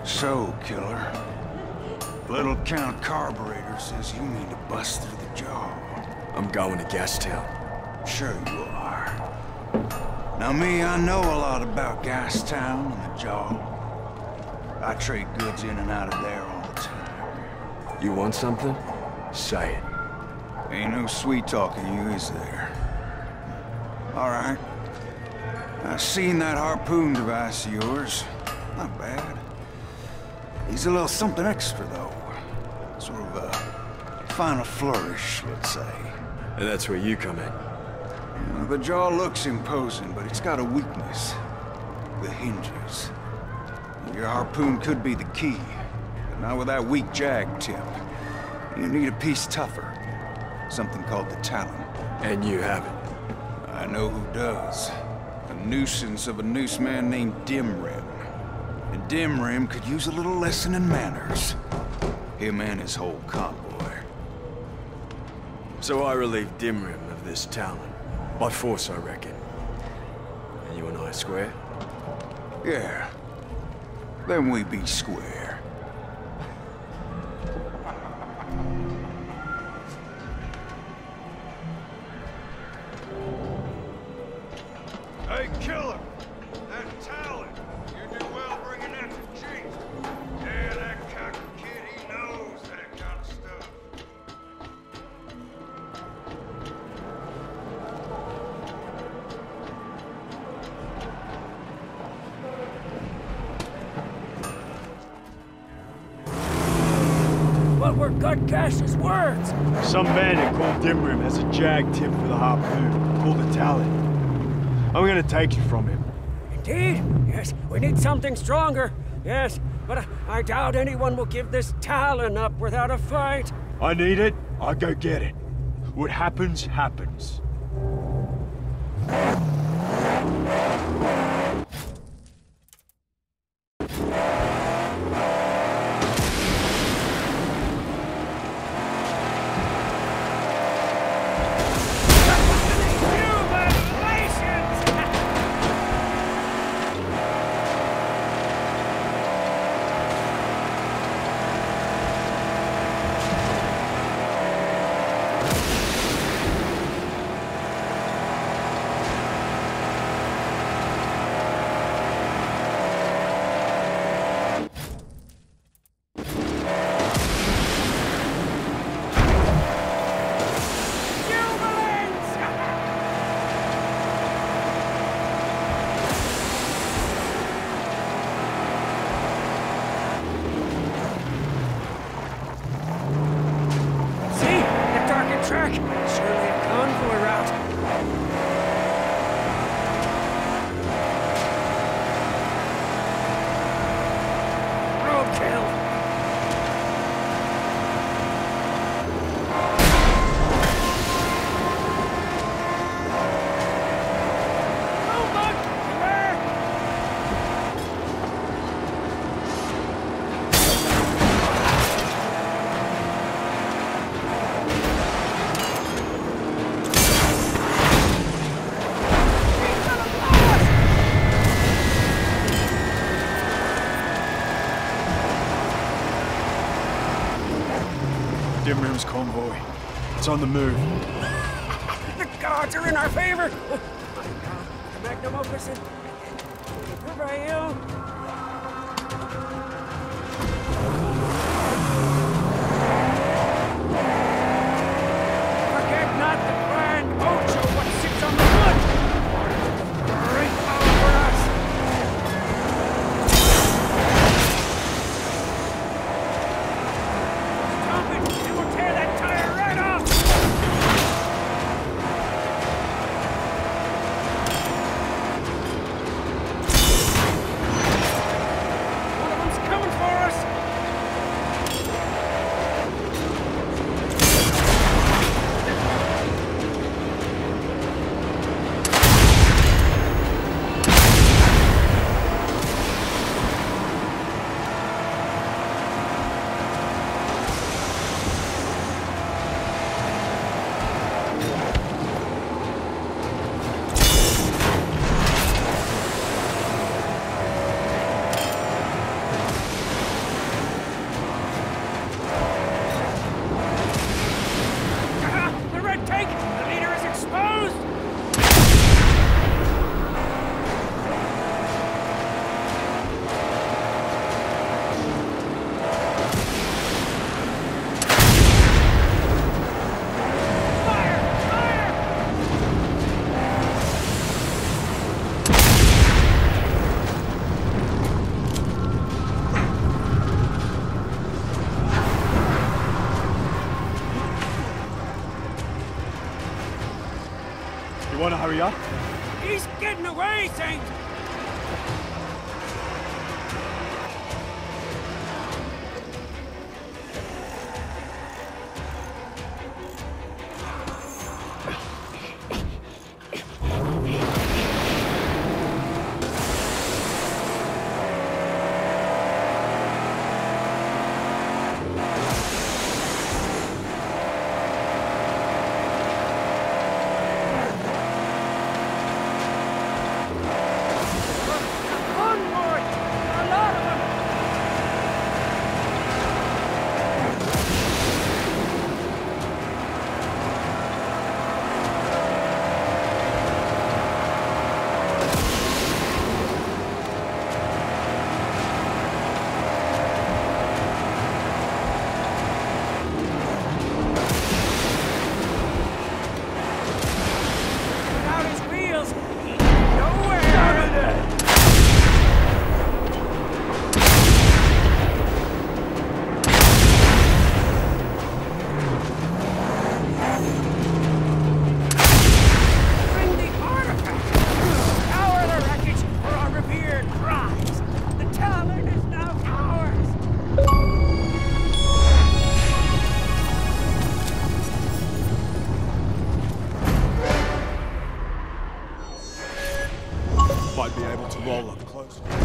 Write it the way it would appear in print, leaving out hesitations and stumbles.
So, killer, Little Count Carburetor says you mean to bust through the jaw. I'm going to Gastown. Sure you are. Now me, I know a lot about Gastown and the jaw. I trade goods in and out of there all the time. You want something? Say it. Ain't no sweet talking you, is there? All right. I seen that harpoon device of yours. Not bad. He's a little something extra, though. Sort of a final flourish, let's say. And that's where you come in. The jaw looks imposing, but it's got a weakness. The hinges. Your harpoon could be the key, but not with that weak jag tip. You need a piece tougher. Something called the talon. And you have it. I know who does. A nuisance of a noose man named Dimrim. And Dimrim could use a little lesson in manners. Him and his whole convoy. So I relieve Dimrim of this talon. By force, I reckon. And you and I square? Yeah. Then we be square. Hey, killer! That talon! You do well bringing that to Chief. Yeah, that cocker kid, he knows that kind of stuff. What were Gutgash's words? Some bandit called Dimrim has a jag tip for the harpoon, called the talon. I'm gonna take it from him. Indeed? Yes, we need something stronger. Yes, but I doubt anyone will give this talon up without a fight. I need it, I go get it. What happens, happens. Surely a convoy route. Roadkill. Dimrim's convoy. It's on the move. The gods are in our favor! Oh, my God. Magnum Opus and Raphael. Forget not the grand Ocho, what sits on the wood! Great power for us! Stop it! It will tear that tire right off! wanna hurry up? He's getting away, Saint! Might be able to roll up close.